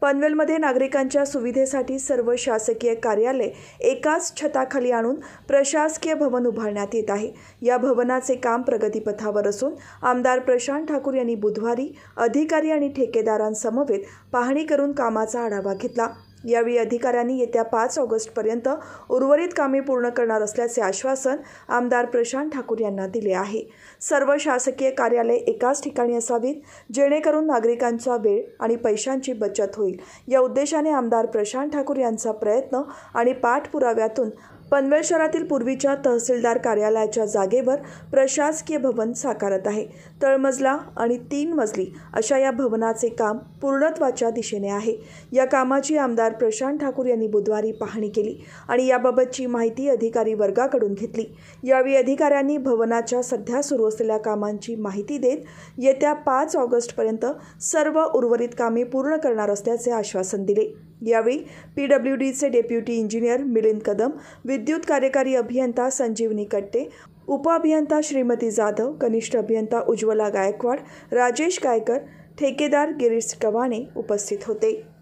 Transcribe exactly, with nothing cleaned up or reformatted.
पनवेलमध्ये नागरिकांच्या सुविधेसाठी सर्व शासकीय कार्यालय एकाच छताखाली आणून प्रशासकीय भवन उभारण्यात येत आहे। या भवनाचे काम प्रगतीपथावर असून आमदार प्रशांत ठाकूर यांनी बुधवारी अधिकारी आणि ठेकेदारांसमवेत पाहणी करून कामाचा आढावा घेतला। यावेळी अधिकाऱ्यांनी येत्या पाच ऑगस्ट पर्यंत उर्वरित कामे पूर्ण करणार असल्याचे आश्वासन आमदार प्रशांत ठाकूर यांना दिले आहे। सर्व शासकीय कार्यालय एकाच ठिकाणी असावीत, जेणेकरून नागरिकांचा वेळ आणि पैशांची बचत होईल। या उद्देशाने आमदार प्रशांत ठाकूर यांचा प्रयत्न आणि पाठपुराव्यातून पनवेल शहरातील पूर्वीच्या तहसीलदार कार्यालयाच्या जागेवर प्रशासकीय भवन साकारत आहे। तळमजला आणि तीन मजली अशा या भवनाचे काम पूर्णत्वाच्या दिशेने आहे। या कामाची आमदार प्रशांत ठाकूर यांनी बुधवारी पाहणी केली आणि याबाबतची माहिती अधिकारी वर्गाकडून घेतली। यावेळी अधिकाऱ्यांनी भवनाच्या सध्या सुरू असलेल्या कामांची माहिती देत येत्या पाच ऑगस्ट पर्यंत सर्व उर्वरित कामे पूर्ण करणार असल्याचे आश्वासन दिले। यावेळी पी डब्ल्यू डीचे डेप्युटी इंजिनियर मिलिंद कदम, विद्युत कार्यकारी अभियंता संजीवनी कट्टे, उपअभियंता श्रीमती जाधव, कनिष्ठ अभियंता उज्ज्वला गायकवाड, राजेश गायकर, ठेकेदार गिरीश कवाणे उपस्थित होते।